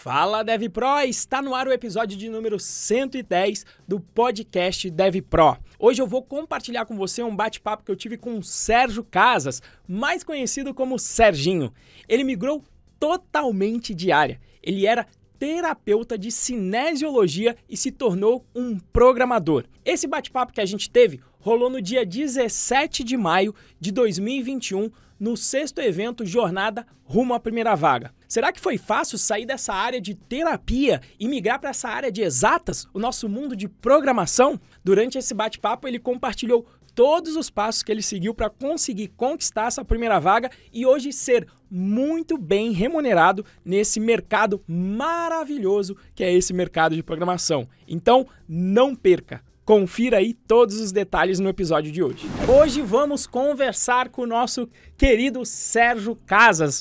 Fala DevPro, está no ar o episódio de número 110 do podcast DevPro. Hoje eu vou compartilhar com você um bate-papo que eu tive com o Sérgio Casas, mais conhecido como Serginho. Ele migrou totalmente de área. Ele era terapeuta de cinesiologia e se tornou um programador. Esse bate-papo que a gente teve rolou no dia 17 de maio de 2021, no 6º evento Jornada Rumo à Primeira Vaga. Será que foi fácil sair dessa área de terapia e migrar para essa área de exatas, o nosso mundo de programação? Durante esse bate-papo, ele compartilhou todos os passos que ele seguiu para conseguir conquistar essa primeira vaga e hoje ser muito bem remunerado nesse mercado maravilhoso que é esse mercado de programação. Então, não perca! Confira aí todos os detalhes no episódio de hoje. Hoje vamos conversar com o nosso querido Sérgio Casas,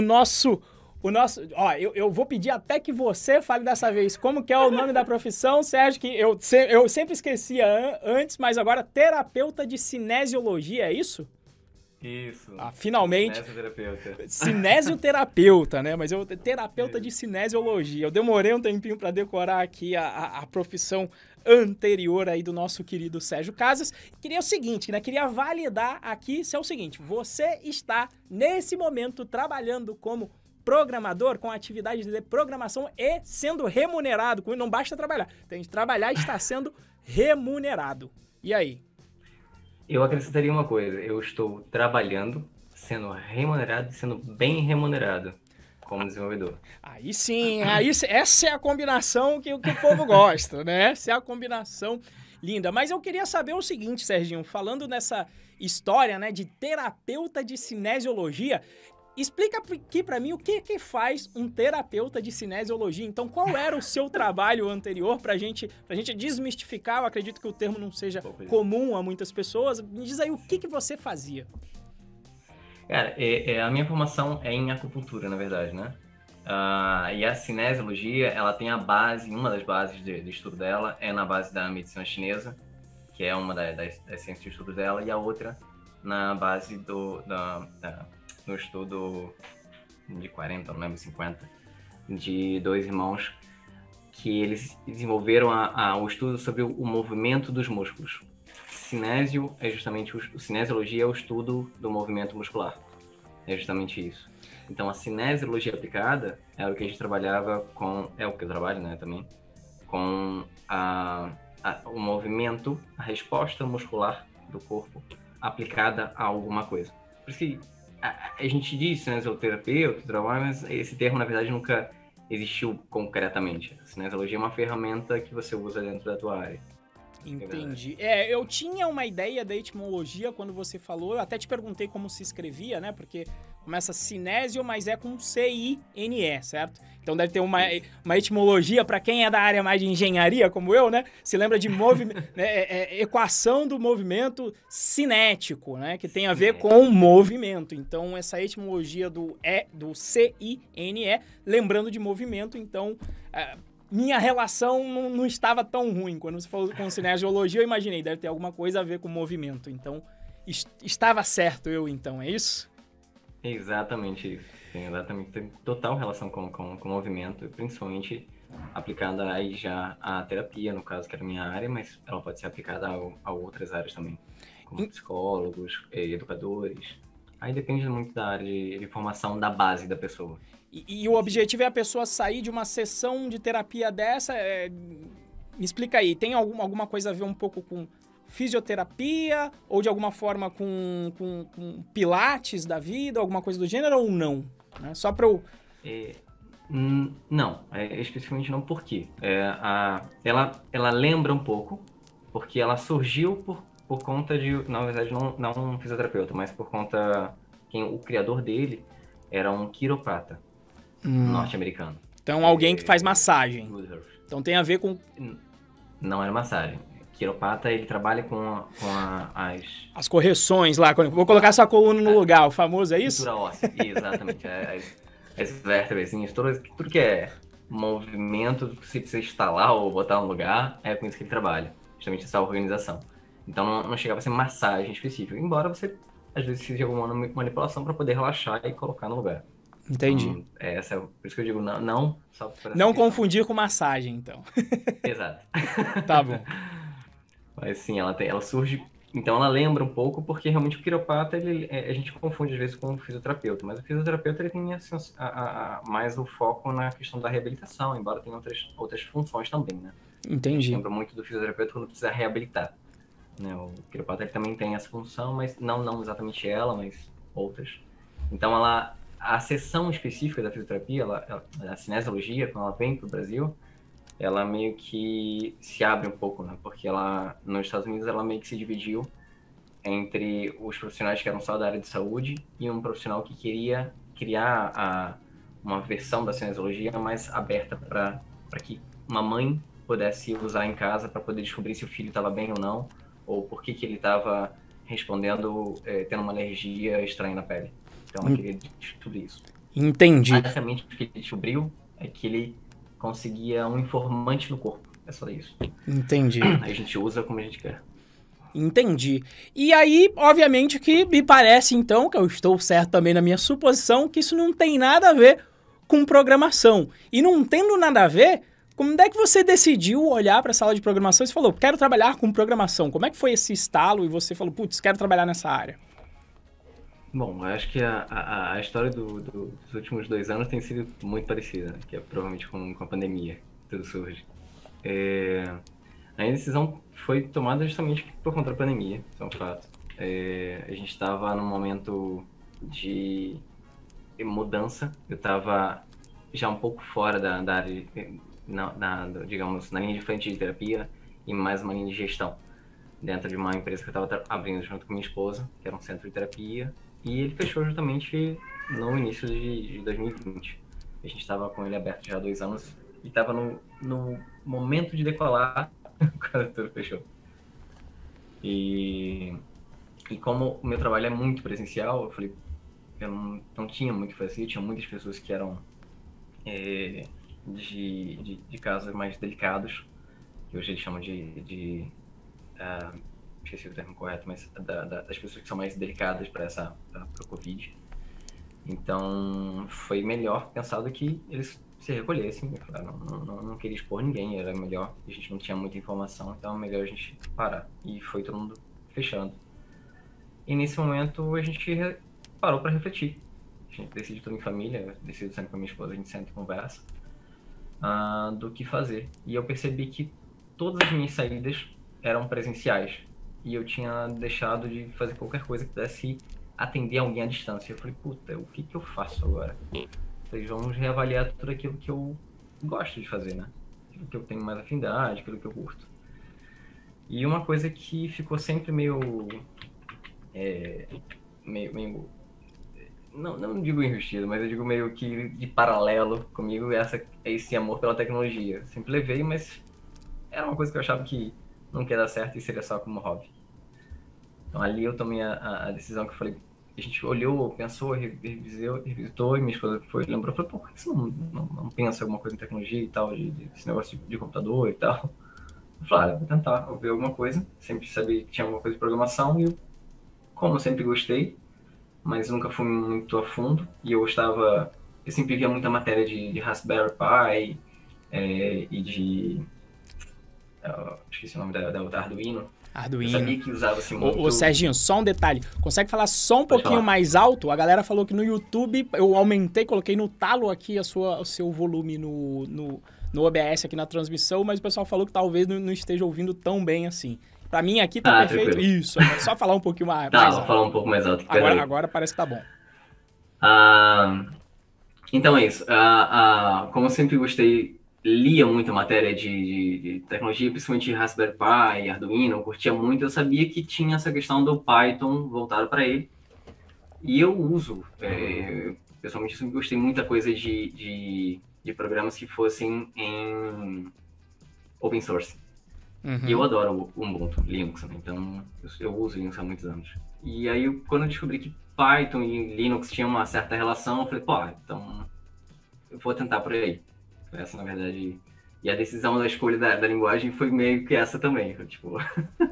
eu vou pedir até que você fale dessa vez como que é o nome da profissão, Sérgio, que eu sempre esquecia antes, mas agora terapeuta de cinesiologia, é isso? Isso. Finalmente. Cinesioterapeuta. Cinesioterapeuta, né? Mas terapeuta de cinesiologia. Eu demorei um tempinho para decorar aqui a profissão anterior aí do nosso querido Sérgio Casas. Queria o seguinte, né? Queria validar aqui se é o seguinte: você está, nesse momento, trabalhando como programador, com atividades de programação e sendo remunerado. Não basta trabalhar, tem que trabalhar e está sendo remunerado. E aí? Eu acrescentaria uma coisa: eu estou trabalhando, sendo remunerado e sendo bem remunerado como desenvolvedor. Aí sim, essa é a combinação que o povo gosta, né? Essa é a combinação linda. Mas eu queria saber o seguinte, Serginho, falando nessa história, né, de terapeuta de cinesiologia, explica aqui para mim o que faz um terapeuta de cinesiologia. Então, qual era o seu trabalho anterior pra gente desmistificar? Eu acredito que o termo não seja comum a muitas pessoas. Me diz aí o que você fazia. Cara, a minha formação é em acupuntura, na verdade, né? E a cinesiologia, ela tem a base, uma das bases de estudo dela é na base da medicina chinesa, que é uma das ciências de estudo dela, e a outra na base do estudo de 40, não lembro, 50, de dois irmãos que eles desenvolveram o estudo sobre o movimento dos músculos. Cinésio é justamente cinesiologia é o estudo do movimento muscular. É justamente isso. Então, a cinesiologia aplicada é o que a gente trabalhava com, é o que eu trabalho, né, também, com o movimento, a resposta muscular do corpo aplicada a alguma coisa. Por isso que a gente diz cinesioterapeuta, mas esse termo, na verdade, nunca existiu concretamente. A cinesiologia é uma ferramenta que você usa dentro da tua área. Entendi. Eu tinha uma ideia da etimologia quando você falou, eu até te perguntei como se escrevia, né? Porque começa cinésio, mas é com C-I-N-E, certo? Então deve ter uma etimologia para quem é da área mais de engenharia, como eu, né? Se lembra de equação do movimento cinético, né? Que tem a ver com movimento. Então, essa etimologia do C-I-N-E, lembrando de movimento, então minha relação não estava tão ruim. Quando você falou com cinesiologia, eu imaginei, deve ter alguma coisa a ver com movimento. Então, estava certo eu, então, é isso? Exatamente isso. Tem total relação com movimento, principalmente aplicada aí já à terapia, no caso, que era a minha área, mas ela pode ser aplicada a outras áreas também, como psicólogos, educadores. Aí depende muito da área de formação da base da pessoa. E o objetivo é a pessoa sair de uma sessão de terapia dessa? Me explica aí, tem alguma coisa a ver um pouco com fisioterapia ou de alguma forma com pilates da vida, alguma coisa do gênero ou não? Né? Só para eu... Não, especificamente não, por quê? Ela lembra um pouco, porque ela surgiu por conta de, na verdade, não um fisioterapeuta, mas por conta que o criador dele era um quiroprata norte-americano. Então, alguém que faz massagem. Então, tem a ver com... Não era massagem. Quiropata, ele trabalha com as correções lá. Vou colocar sua coluna no lugar, o famoso, é isso? Estrutura óssea, exatamente. As vértebras, tudo que é movimento, que você precisa instalar ou botar no lugar, é com isso que ele trabalha. Justamente essa organização. Então, não chegava a ser massagem específica, embora você, às vezes, precise de alguma manipulação para poder relaxar e colocar no lugar. Entendi. Então, por isso que eu digo não só por essa Não questão. confundir com massagem, então. Exato. Tá bom. Mas sim, ela surge. Então ela lembra um pouco, porque realmente o quiropata, a gente confunde às vezes com o fisioterapeuta, mas o fisioterapeuta ele tem assim, mais o foco na questão da reabilitação, embora tenha outras funções também, né? A gente Entendi. lembra muito do fisioterapeuta quando precisa reabilitar, né? O quiropata ele também tem essa função, mas não exatamente ela, mas outras. Então a seção específica da fisioterapia, a cinesiologia, quando ela vem para o Brasil, ela meio que se abre um pouco, né? Porque nos Estados Unidos, ela meio que se dividiu entre os profissionais que eram só da área de saúde e um profissional que queria criar uma versão da cinesiologia mais aberta para que uma mãe pudesse usar em casa para poder descobrir se o filho estava bem ou não, ou por que ele estava respondendo, tendo uma alergia estranha na pele. Então, ela queria descobrir isso. Entendi. Basicamente, o que ele descobriu é que ele conseguia um informante no corpo. É só isso. Entendi. Aí a gente usa como a gente quer. Entendi. E aí, obviamente, que me parece, então, que eu estou certo também na minha suposição, que isso não tem nada a ver com programação. E não tendo nada a ver, como é que você decidiu olhar para a sala de programação e falou, quero trabalhar com programação? Como é que foi esse estalo e você falou, putz, quero trabalhar nessa área? Bom, eu acho que a história dos últimos 2 anos tem sido muito parecida, né? Que é provavelmente com a pandemia, tudo surge. A decisão foi tomada justamente por conta da pandemia, isso é um fato. A gente estava num momento de mudança, eu estava já um pouco fora da área, digamos, na linha de frente de terapia e mais uma linha de gestão, dentro de uma empresa que eu estava abrindo junto com minha esposa, que era um centro de terapia, e ele fechou justamente no início de 2020. A gente estava com ele aberto já há 2 anos e estava no momento de decolar quando tudo fechou. E como o meu trabalho é muito presencial, eu falei, eu não tinha muito o que fazer, tinha muitas pessoas que eram de casos mais delicados, que hoje eles chamam esqueci o termo correto, mas das pessoas que são mais delicadas para o Covid. Então, foi melhor pensado que eles se recolhessem. Eu não queria expor ninguém, era melhor. A gente não tinha muita informação, então é melhor a gente parar. E foi todo mundo fechando. E nesse momento, a gente parou para refletir. A gente decidiu tudo em família, eu decido sempre com a minha esposa, a gente senta e conversa do que fazer. E eu percebi que todas as minhas saídas eram presenciais. E eu tinha deixado de fazer qualquer coisa que pudesse atender alguém à distância. Eu falei, puta, o que eu faço agora? Falei, vamos reavaliar tudo aquilo que eu gosto de fazer, né? Aquilo que eu tenho mais afinidade, aquilo que eu curto. E uma coisa que ficou sempre meio não digo enrustido, mas eu digo meio que de paralelo comigo, esse amor pela tecnologia. Eu sempre levei, mas era uma coisa que eu achava que não ia dar certo e seria só como hobby. Então ali eu tomei a decisão que eu falei, a gente olhou, pensou, revisitou, e minha esposa lembrou, falou, por que você não pensa em alguma coisa em tecnologia e tal, desse negócio de computador e tal? Eu falei, vou tentar, vou ver alguma coisa, sempre sabia que tinha alguma coisa de programação, e eu, como eu sempre gostei, mas nunca fui muito a fundo, e eu sempre via muita matéria de Raspberry Pi e de... esqueci o nome da outra, Arduino. Arduino. Eu sabia que usava-se muito... Ô, Serginho, só um detalhe. Consegue falar só um pouquinho mais alto? A galera falou que no YouTube, eu aumentei, coloquei no talo aqui o seu volume no OBS aqui na transmissão, mas o pessoal falou que talvez não esteja ouvindo tão bem assim. Pra mim aqui tá perfeito. Tranquilo. Isso, é só falar um pouquinho mais Tá, alto. vou falar um pouco mais alto. Agora parece que tá bom. Então é isso. Como eu sempre gostei, lia muita matéria de tecnologia, principalmente Raspberry Pi, Arduino, eu curtia muito, eu sabia que tinha essa questão do Python voltado para ele. E eu uso, pessoalmente, eu sempre gostei muita coisa de programas que fossem em open source. Uhum. E eu adoro o Ubuntu, Linux, né? Então eu uso Linux há muitos anos. E aí, quando eu descobri que Python e Linux tinham uma certa relação, eu falei, pô, então eu vou tentar por aí. Essa, na verdade... E a decisão da escolha da linguagem foi meio que essa também. Tipo...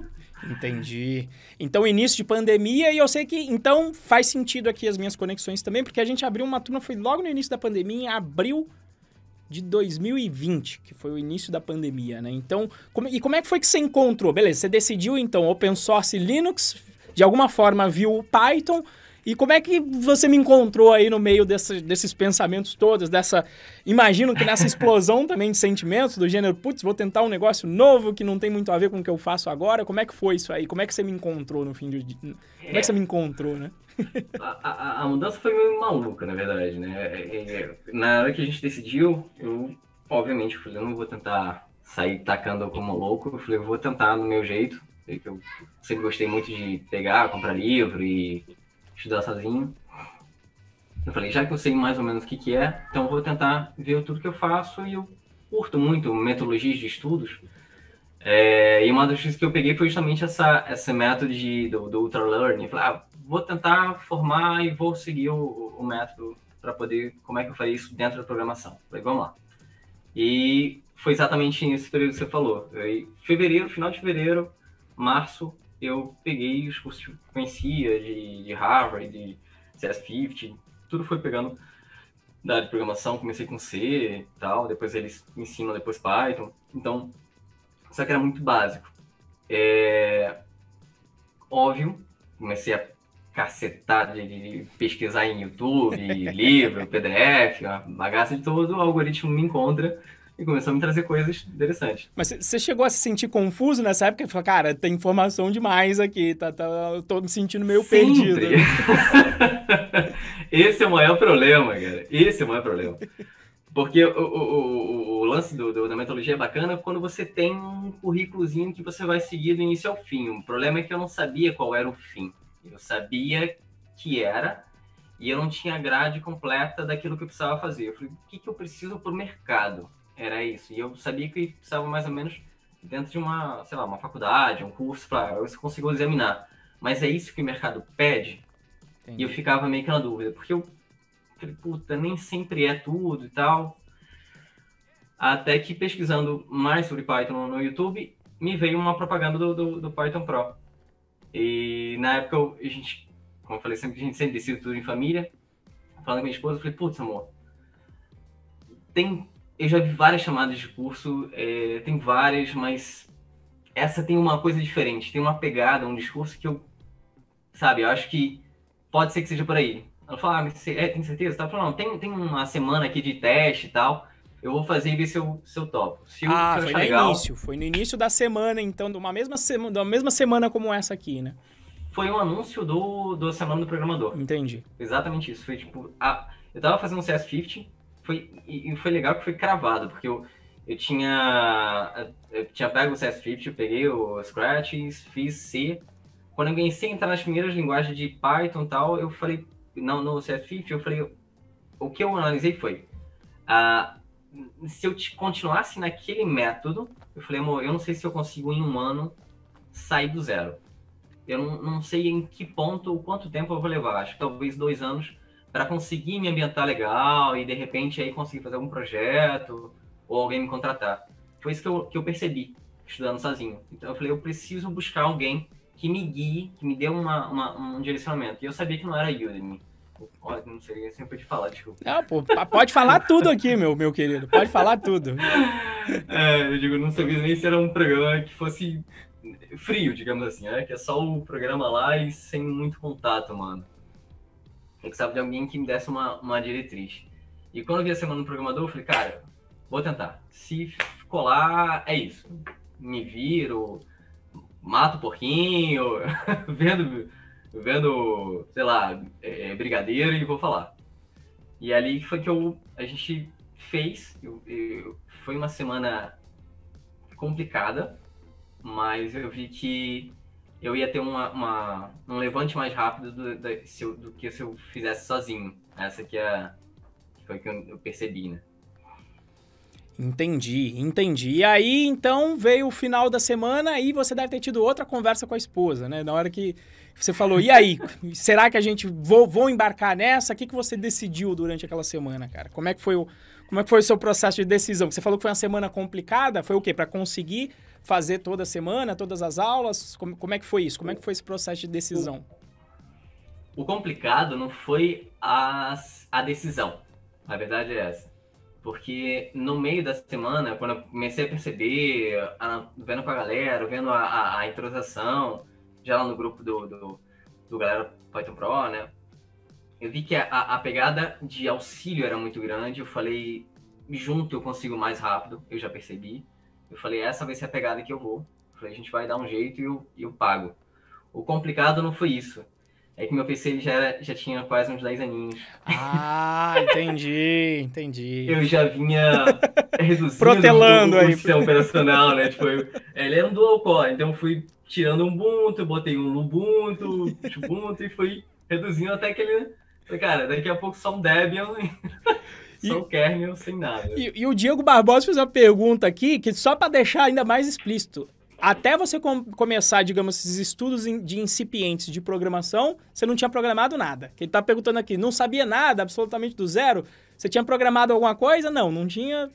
Entendi. Então, início de pandemia, e eu sei que, então, faz sentido aqui as minhas conexões também, porque a gente abriu uma turma, foi logo no início da pandemia, em abril de 2020, que foi o início da pandemia, né? Então, como é que foi que você encontrou? Beleza, você decidiu, então, open source Linux, de alguma forma viu o Python, e como é que você me encontrou aí no meio desses pensamentos todos, imagino que nessa explosão também de sentimentos, do gênero, putz, vou tentar um negócio novo que não tem muito a ver com o que eu faço agora. Como é que foi isso aí? Como é que você me encontrou no fim de dia? Como é que você me encontrou, né? A mudança foi meio maluca, na verdade, né? Na hora que a gente decidiu, eu, obviamente, falei, eu não vou tentar sair tacando como louco. Eu falei, eu vou tentar do meu jeito. Eu sempre gostei muito de pegar, comprar livro e estudar sozinho. Eu falei, já que eu sei mais ou menos o que é, então eu vou tentar ver tudo que eu faço, e eu curto muito metodologias de estudos. E uma das coisas que eu peguei foi justamente esse método do Ultra Learning. Eu falei, vou tentar formar e vou seguir o método para poder, como é que eu faria isso dentro da programação. Eu falei, vamos lá. E foi exatamente nesse período que você falou. Fevereiro, final de fevereiro, março, eu peguei os cursos que eu conhecia de Harvard, de CS50, tudo foi pegando da área de programação. Comecei com C e tal, depois eles me ensinam depois Python. Então, só que era muito básico. Óbvio, comecei a cacetar de pesquisar em YouTube, livro, PDF, uma bagaça de todo, o algoritmo me encontra e começou a me trazer coisas interessantes. Mas você chegou a se sentir confuso nessa época? E falou, cara, tem informação demais aqui, eu tô me sentindo meio perdido. Esse é o maior problema, cara. Esse é o maior problema. Porque o lance da metodologia é bacana quando você tem um currículozinho que você vai seguir do início ao fim. O problema é que eu não sabia qual era o fim. Eu sabia que era, e eu não tinha a grade completa daquilo que eu precisava fazer. Eu falei, o que eu preciso para o mercado? Era isso. E eu sabia que eu precisava mais ou menos dentro de uma faculdade, um curso, para eu conseguir examinar. Mas é isso que o mercado pede? Entendi. E eu ficava meio que na dúvida, porque eu falei, puta, nem sempre é tudo e tal. Até que pesquisando mais sobre Python no YouTube, me veio uma propaganda do Python Pro. E na época, a gente, como eu falei, a gente sempre decide tudo em família. Falando com minha esposa, eu falei, putz, amor, eu já vi várias chamadas de curso, tem várias, mas essa tem uma coisa diferente, tem uma pegada, um discurso que eu acho que pode ser que seja por aí. Ela falou, mas tem certeza? Ela falou, não, tem uma semana aqui de teste e tal, eu vou fazer e ver se eu topo. Foi no início da semana, então, de uma mesma semana como essa aqui, né? Foi um anúncio do Semana do Programador. Entendi. Exatamente isso, foi tipo, eu tava fazendo um CS50, foi legal que foi cravado, porque eu tinha pego o CS50, eu peguei o Scratch, fiz C. Quando eu ganhei C, entrar nas primeiras linguagens de Python e tal, eu falei, não, no CS50, eu falei, o que eu analisei foi, se eu continuasse naquele método, eu falei, amor, eu não sei se eu consigo em um ano sair do zero. Eu não sei em que ponto ou quanto tempo eu vou levar, acho que talvez 2 anos, para conseguir me ambientar legal e de repente aí conseguir fazer algum projeto ou alguém me contratar. Foi isso que eu percebi estudando sozinho. Então eu falei, eu preciso buscar alguém que me guie, que me dê um direcionamento. E eu sabia que não era Udemy. Olha, não sei, sempre pode falar, desculpa. Não, pô, pode falar tudo aqui, meu querido. Pode falar tudo. Eu digo, não sabia nem se era um programa que fosse frio, digamos assim, que é só o programa lá e sem muito contato, mano. Eu precisava de alguém que me desse uma diretriz. E quando eu vi a Semana do Programador, eu falei, cara, vou tentar. Se colar, é isso. Me viro, mato o porquinho, vendo, sei lá, brigadeiro e vou falar. E ali foi que a gente fez. Foi uma semana complicada, mas eu vi que eu ia ter um levante mais rápido do que se eu fizesse sozinho. Essa que foi que eu percebi, né? Entendi. E aí, então, veio o final da semana e você deve ter tido outra conversa com a esposa, né? Na hora que você falou, e aí, será que a gente vou embarcar nessa? O que você decidiu durante aquela semana, cara? Como é que foi Como é que foi o seu processo de decisão? Você falou que foi uma semana complicada, foi o quê? Para conseguir fazer toda semana, todas as aulas? Como é que foi isso? Como é que foi esse processo de decisão? O complicado não foi a decisão, a verdade é essa. Porque no meio da semana, quando eu comecei a perceber, vendo com a galera, vendo a entrosação, já lá no grupo do Galera Python Pro, né? Eu vi que a pegada de auxílio era muito grande. Eu falei, junto eu consigo mais rápido, eu já percebi. Eu falei, essa vai ser a pegada que eu vou. Eu falei, a gente vai dar um jeito e eu pago. O complicado não foi isso. É que meu PC ele já tinha quase uns 10 aninhos. Ah, entendi. Eu já vinha reduzindo Protelando o aí. sistema operacional, né? Tipo, ele era um dual core, então eu fui tirando um Ubuntu, botei um Ubuntu, Ubuntu e fui reduzindo até que ele... Falei, cara, daqui a pouco só um Debian, só um kernel, sem nada. E o Diego Barbosa fez uma pergunta aqui, que só para deixar ainda mais explícito. Até você começar, digamos, esses estudos de incipientes de programação, você não tinha programado nada. Que ele tá perguntando aqui, não sabia nada, absolutamente do zero? Você tinha programado alguma coisa? Não tinha...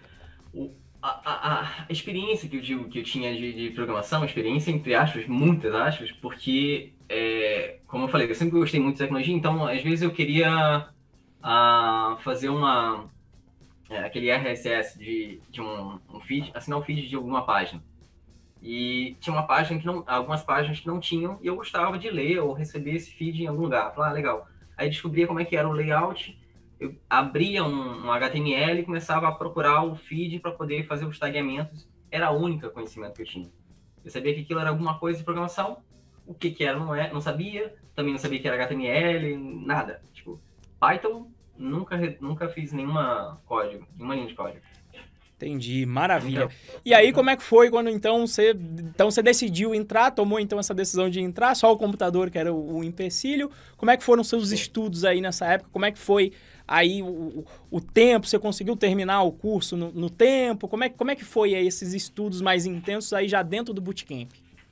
A experiência que eu digo que eu tinha de programação, experiência entre aspas, muitas aspas, porque, como eu falei, eu sempre gostei muito de tecnologia, então às vezes eu queria fazer aquele RSS de um feed, assinar um feed de alguma página. E tinha uma página algumas páginas que não tinham, e eu gostava de ler ou receber esse feed em algum lugar. Falar, legal. Aí descobria como é que era o layout, eu abria um HTML e começava a procurar o feed para poder fazer os tagueamentos. Era o único conhecimento que eu tinha. Eu sabia que aquilo era alguma coisa de programação, o que era não sabia, também não sabia que era HTML, nada. Tipo, Python, nunca fiz nenhuma linha de código. Entendi, maravilha. E aí, como é que foi quando então você decidiu entrar, tomou então essa decisão de entrar, só o computador que era o empecilho? Como é que foram seus estudos aí nessa época? Como é que foi aí o tempo? Você conseguiu terminar o curso no tempo? Como é que foi aí esses estudos mais intensos aí já dentro do bootcamp?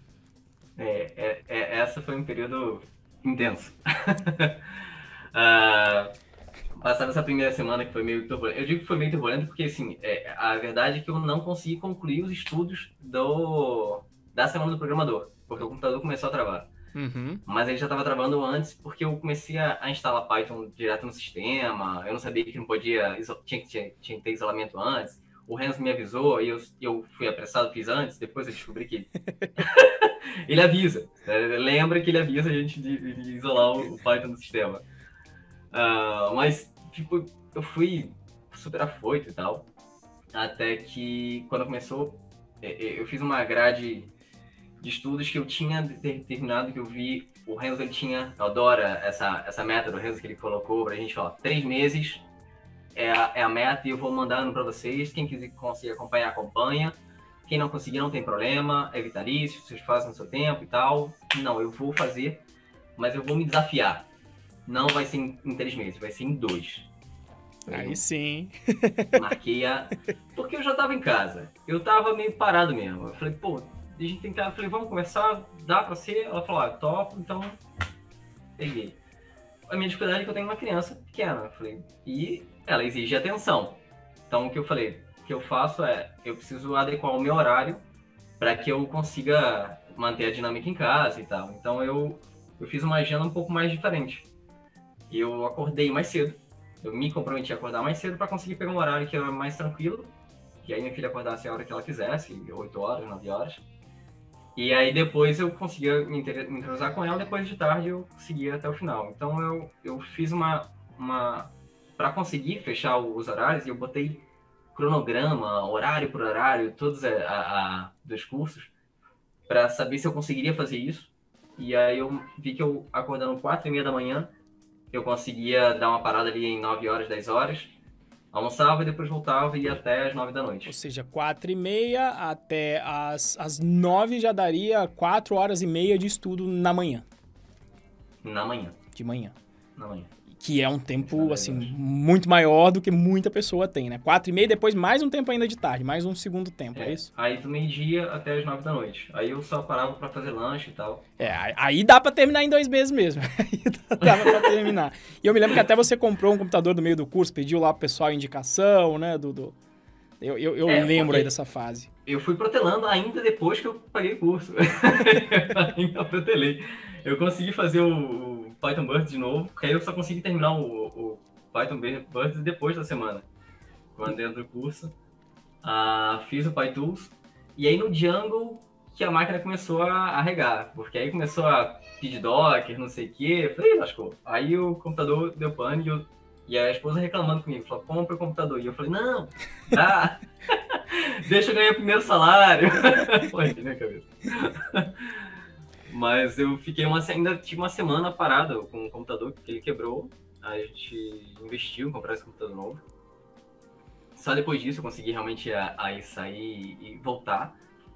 Essa foi um período intenso. Passada essa primeira semana que foi meio turbulento. Eu digo que foi meio turbulento porque, assim, a verdade é que eu não consegui concluir os estudos da semana do programador, porque o computador começou a travar. Uhum. Mas ele já estava travando antes porque eu comecei a instalar Python direto no sistema, eu não sabia que não podia, tinha que ter isolamento antes. O Renzo me avisou e eu fui apressado, fiz antes, depois eu descobri que ele avisa. Lembra que ele avisa a gente de isolar o Python do sistema. Mas, tipo, eu fui super afoito e tal, até que quando começou, eu fiz uma grade de estudos que eu tinha determinado, que eu vi, o Renzo, eu adoro essa meta do Renzo que ele colocou pra gente, 3 meses é a meta e eu vou mandando pra vocês, quem conseguir acompanhar, acompanha, quem não conseguir não tem problema, é vitalício, vocês fazem no seu tempo e tal. Não, eu vou fazer, mas eu vou me desafiar. Não vai ser em 3 meses, vai ser em 2. Aí sim. Marquei porque eu já tava em casa. Eu tava meio parado mesmo. Eu falei, pô, a gente tem que... Eu falei, vamos conversar? Dá pra ser? Ela falou, topo, então... Peguei. A minha dificuldade é que eu tenho uma criança pequena. Eu falei, e ela exige atenção. Então, o que eu falei? O que eu faço eu preciso adequar o meu horário para que eu consiga manter a dinâmica em casa e tal. Então, eu fiz uma agenda um pouco mais diferente. Eu acordei mais cedo. Eu me comprometi a acordar mais cedo para conseguir pegar um horário que era mais tranquilo. Que aí minha filha acordasse a hora que ela quisesse, 8 horas, 9 horas. E aí depois eu conseguia me entrosar com ela, depois de tarde eu seguia até o final. Então eu fiz para conseguir fechar os horários, eu botei cronograma, horário por horário, todos dos cursos, para saber se eu conseguiria fazer isso. E aí eu vi que eu acordando 4h30 da manhã, eu conseguia dar uma parada ali em 9 horas, 10 horas, almoçava e depois voltava e ia até as 9 da noite. Ou seja, 4h30 até as 9 já daria 4 horas e meia de estudo na manhã. Na manhã. De manhã. Na manhã. Que é um tempo, assim, muito maior do que muita pessoa tem, né? 4h30, depois mais um tempo ainda de tarde, mais um segundo tempo, é isso? Aí do meio-dia até as 9 da noite. Aí eu só parava pra fazer lanche e tal. Aí dá pra terminar em 2 meses mesmo. Aí dava pra terminar. E eu me lembro que até você comprou um computador no meio do curso, pediu lá pro pessoal indicação, né? Eu lembro aí dessa fase. Eu fui protelando ainda depois que eu paguei o curso. Ainda protelei. Eu consegui fazer o Python Burst de novo, porque aí eu só consegui terminar o Python Burst depois da semana. Quando dentro do curso. Fiz o PyTools. E aí no Django que a máquina começou a arregar. Porque aí começou a pedir Docker, não sei o quê. Eu falei, lascou. Aí o computador deu pane e a esposa reclamando comigo. Falou, compra o computador. E eu falei, não, dá. Deixa eu ganhar o primeiro salário. Foi na cabeça. Mas eu fiquei ainda tive uma semana parada com o computador, porque ele quebrou. A gente investiu em comprar esse computador novo. Só depois disso eu consegui realmente aí sair e voltar.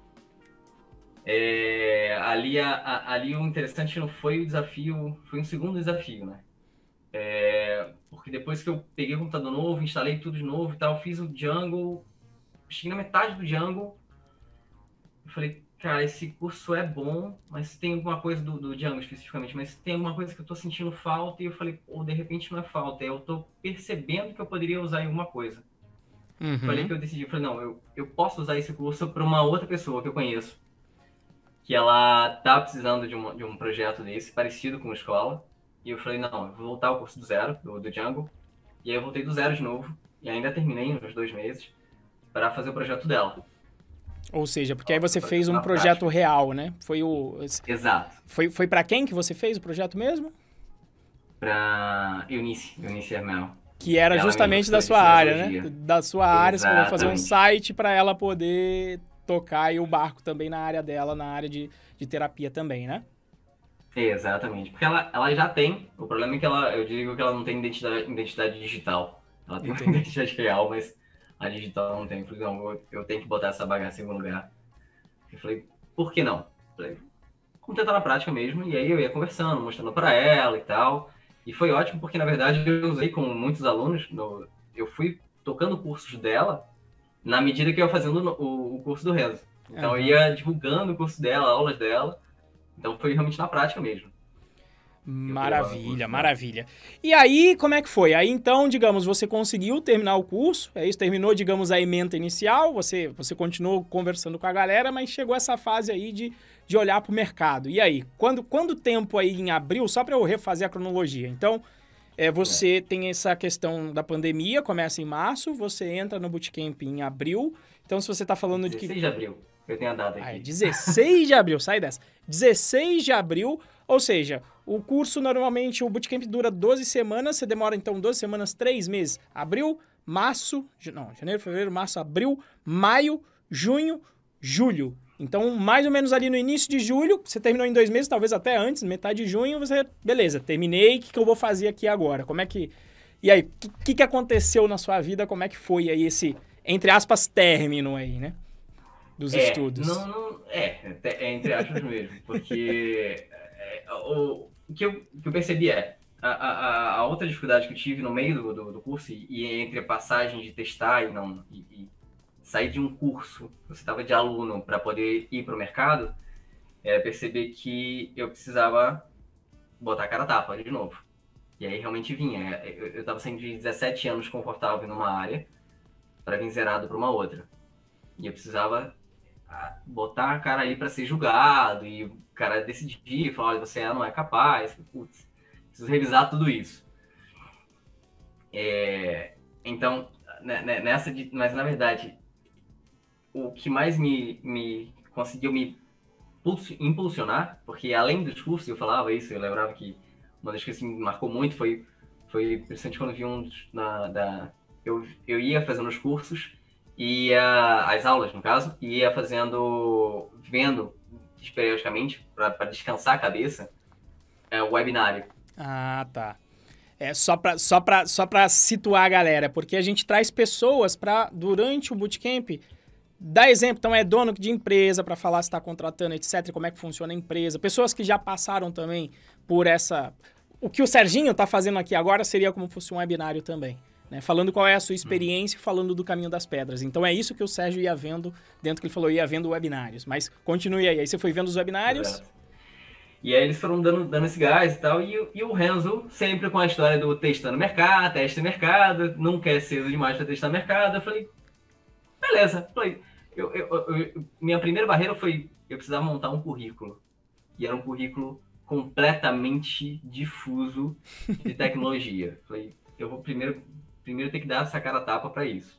Ali o interessante não foi o desafio, foi um segundo desafio, né? Porque depois que eu peguei o computador novo, instalei tudo de novo e tal, fiz o Django, cheguei na metade do Django, eu falei, cara, esse curso é bom, mas tem alguma coisa do Django especificamente, mas tem alguma coisa que eu tô sentindo falta, e eu falei, de repente não é falta, eu tô percebendo que eu poderia usar em alguma coisa. Uhum. Falei que eu decidi, falei, não, eu posso usar esse curso para uma outra pessoa que eu conheço, que ela tá precisando de um projeto desse, parecido com a escola, e eu falei, não, eu vou voltar ao curso do zero, do Django, e aí eu voltei do zero de novo, e ainda terminei nos 2 meses, para fazer o projeto dela. Ou seja, porque aí você fez um projeto real, né? Exato. Foi para quem que você fez o projeto mesmo? Para Eunice Hermel. Que era justamente da sua área, né? Da sua área, você vai fazer um site para ela poder tocar aí o barco também na área dela, na área de terapia também, né? Exatamente. Porque ela já tem, o problema é que eu digo que ela não tem identidade digital. Ela tem uma identidade real, mas a digital não tem. Eu falei, não, eu tenho que botar essa bagaça em algum lugar. Eu falei, por que não? Eu falei, vamos tentar na prática mesmo. E aí eu ia conversando, mostrando para ela e tal. E foi ótimo porque, na verdade, eu usei com muitos alunos. Eu fui tocando cursos dela na medida que eu ia fazendo o curso do Renzo. Então eu ia divulgando o curso dela, aulas dela. Então foi realmente na prática mesmo. Maravilha, maravilha. E aí, como é que foi? Aí então, digamos, você conseguiu terminar o curso, é isso? Terminou, digamos, a ementa inicial, você continuou conversando com a galera, mas chegou essa fase aí de olhar para o mercado. E aí, quando tempo aí em abril, só para eu refazer a cronologia, então, você tem essa questão da pandemia, começa em março, você entra no Bootcamp em abril, então se você está falando de que... 16 de abril, eu tenho a data aqui. 16 de abril, sai dessa. 16 de abril, ou seja, o curso normalmente, o Bootcamp dura 12 semanas, você demora então 12 semanas, 3 meses. Abril, janeiro, fevereiro, março, abril, maio, junho, julho. Então, mais ou menos ali no início de julho, você terminou em 2 meses, talvez até antes, metade de junho, beleza, terminei, o que eu vou fazer aqui agora? E aí, o que aconteceu na sua vida, como é que foi aí esse, entre aspas, término aí, né? Dos estudos. Entre aspas mesmo, porque o que eu percebi a outra dificuldade que eu tive no meio do curso e entre a passagem de testar e sair de um curso, você estava de aluno para poder ir para o mercado, perceber que eu precisava botar a cara a tapa de novo. E aí realmente vinha. Eu estava saindo de 17 anos confortável numa área para vir zerado para uma outra. E eu precisava botar a cara ali para ser julgado e o cara decidir, falar, olha, você não é capaz, putz, preciso revisar tudo isso. Então, mas na verdade, o que mais me conseguiu me impulsionar, porque além dos cursos eu falava isso, eu lembrava que uma das coisas que me marcou muito foi principalmente quando eu vi eu ia fazendo os cursos, as aulas, no caso, e ia vendo periodicamente, para descansar a cabeça, o webinário. Ah, tá. Só pra situar a galera, porque a gente traz pessoas para, durante o Bootcamp, dar exemplo. Então, é dono de empresa para falar se está contratando, etc., como é que funciona a empresa. Pessoas que já passaram também por o que o Serginho está fazendo aqui agora seria como se fosse um webinário também, né? Falando qual é a sua experiência, falando do caminho das pedras. Então é isso que o Sérgio ia vendo, dentro que ele falou, ia vendo webinários. Mas continue aí. Aí você foi vendo os webinários. Exato. E aí eles foram dando esse gás e tal, e o Renzo sempre com a história do testando mercado, teste mercado, nunca é cedo demais para testar mercado. Eu falei, beleza. Minha primeira barreira foi, eu precisava montar um currículo. E era um currículo completamente difuso de tecnologia. Falei, eu vou primeiro ter que dar essa cara a tapa para isso.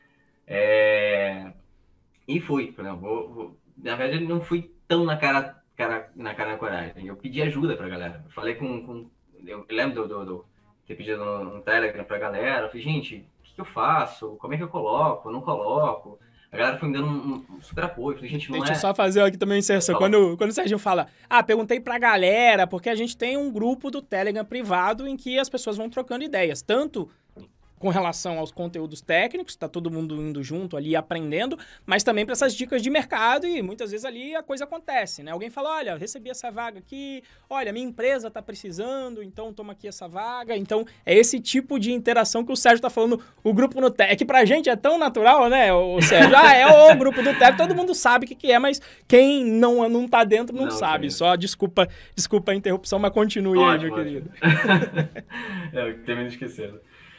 E fui. Falei, na verdade, não fui tão na cara da coragem. Eu pedi ajuda pra galera. Eu falei eu lembro do ter pedido um Telegram pra galera. Eu falei, gente, o que eu faço? Como é que eu coloco? Não coloco? A galera foi me dando um super apoio. Eu falei, gente, Deixa eu só fazer aqui também uma inserção. Quando o Serginho fala, perguntei pra galera, porque a gente tem um grupo do Telegram privado em que as pessoas vão trocando ideias. Tanto com relação aos conteúdos técnicos, tá todo mundo indo junto ali aprendendo, mas também para essas dicas de mercado e muitas vezes ali a coisa acontece, né? Alguém fala, olha, recebi essa vaga aqui, olha, minha empresa tá precisando, então toma aqui essa vaga. Então é esse tipo de interação que o Sérgio tá falando, o grupo no Telegram, que pra gente é tão natural, né, o Sérgio? É o grupo do Telegram, todo mundo sabe o que é, mas quem não tá dentro não sabe. Sim. Só desculpa a interrupção, mas continue aí, meu querido. Eu termino esquecendo.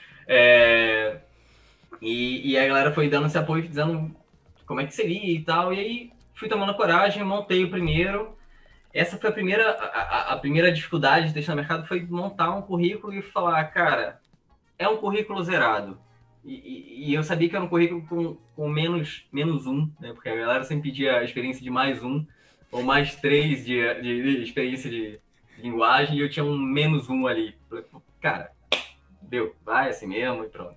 E a galera foi dando esse apoio, dizendo como é que seria e tal. E aí fui tomando coragem, montei o primeiro. Essa foi a primeira dificuldade de testar no mercado, foi montar um currículo e falar, cara, é um currículo zerado. E eu sabia que era um currículo com menos um, né? Porque a galera sempre pedia a experiência de mais um ou mais 3 de experiência de linguagem, e eu tinha um menos um ali. Cara, deu, vai assim mesmo e pronto.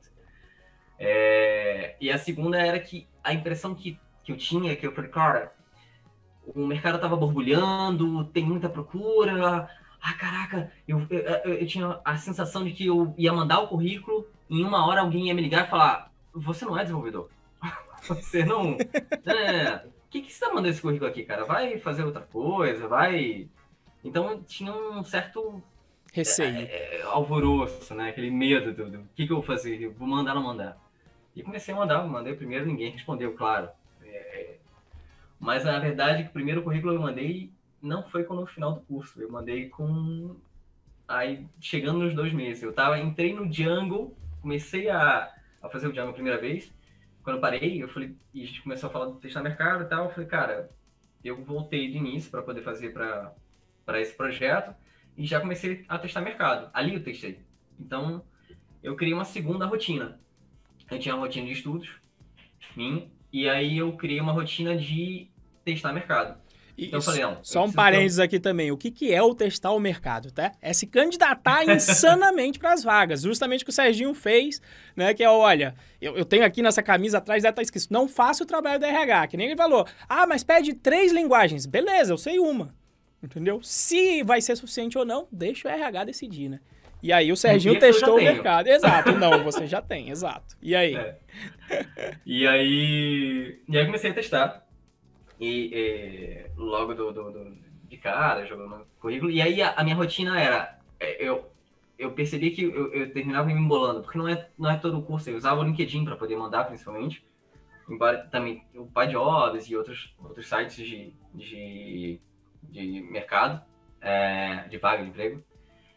E a segunda era que a impressão que eu tinha, que eu falei, cara, o mercado tava borbulhando, tem muita procura, caraca, eu tinha a sensação de que eu ia mandar o currículo, em uma hora alguém ia me ligar e falar, você não é desenvolvedor, você não... O que você tá mandando esse currículo aqui, cara? Vai fazer outra coisa, vai... Então tinha um certo... receio. Alvoroço, né? Aquele medo do que eu vou fazer, eu vou mandar ou não mandar. E comecei a mandei o primeiro, ninguém respondeu, claro. Mas a verdade é que o primeiro currículo eu mandei não foi no final do curso, eu mandei aí chegando nos 2 meses. Entrei no Django, comecei a fazer o Django a primeira vez. Quando eu parei, eu falei, e a gente começou a falar do testar mercado e tal, eu falei, cara, eu voltei de início para poder fazer para esse projeto. E já comecei a testar mercado. Ali eu testei. Então, eu criei uma segunda rotina. Eu tinha uma rotina de estudos, minha, e aí eu criei uma rotina de testar mercado. Então eu falei, não... Só um parênteses aqui também. O que é o testar o mercado, tá? É se candidatar insanamente para as vagas. Justamente o que o Serginho fez, né? Que é, olha, eu tenho aqui nessa camisa atrás, deve estar escrito, não faça o trabalho da RH. Que nem ele falou. Mas pede 3 linguagens. Beleza, eu sei uma. Entendeu? Se vai ser suficiente ou não, deixa o RH decidir, né? E aí o Serginho testou o mercado. Exato, não, você já tem, exato. E aí? E aí comecei a testar. Logo de cara, jogando no currículo. E aí a minha rotina era... Eu percebi que eu terminava me embolando, porque não é todo o curso. Eu usava o LinkedIn para poder mandar, principalmente. Embora também o PyJobs e outros sites de mercado, de vaga de emprego.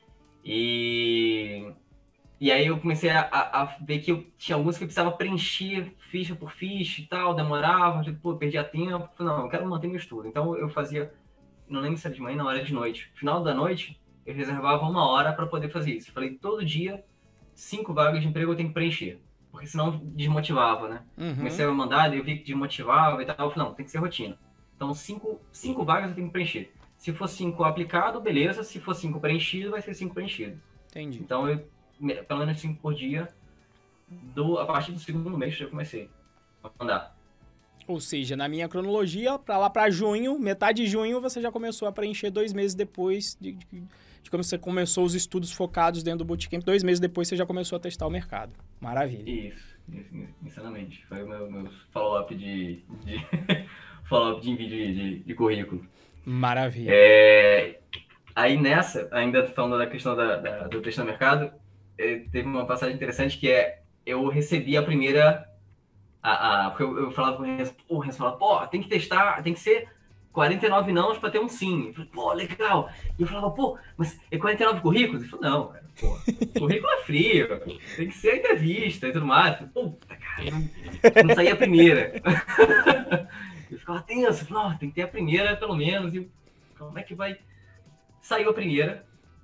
E aí eu comecei a ver que eu tinha alguns que eu precisava preencher ficha por ficha e tal, demorava, perdia tempo. Não, eu quero manter meu estudo. Então eu fazia, não lembro se era de manhã, não, era de noite. No final da noite, eu reservava 1 hora para poder fazer isso. Eu falei, todo dia, 5 vagas de emprego eu tenho que preencher. Porque senão desmotivava, né? Comecei a mandar, eu vi que desmotivava e tal. Eu falei, não, tem que ser rotina. Então 5 vagas eu tenho que preencher. Se for 5 aplicado, beleza. Se for 5 preenchido, vai ser 5 preenchido. Entendi. Então, pelo menos 5 por dia, a partir do 2º mês, eu comecei a mandar. Ou seja, na minha cronologia, para lá para junho, metade de junho, você já começou a preencher 2 meses depois de quando você começou os estudos focados dentro do Bootcamp. 2 meses depois, você já começou a testar o mercado. Maravilha. Isso, insanamente. Foi o meu follow-up follow-up de envio de currículo. Maravilha. Aí nessa, ainda falando da questão do texto no mercado, teve uma passagem interessante que eu recebi a primeira, porque eu falava com o Renzo falava, pô, tem que testar, tem que ser 49 nãos para ter um sim. Eu falei, pô, legal. E eu falava, pô, mas é 49 currículos? Ele falou, não, cara, pô, currículo é frio, tem que ser a entrevista e tudo mais. Eu falei, puta, cara, não saía a primeira. Eu ficava tenso, eu falava, tem que ter a primeira pelo menos, e como é que vai... Saiu a primeira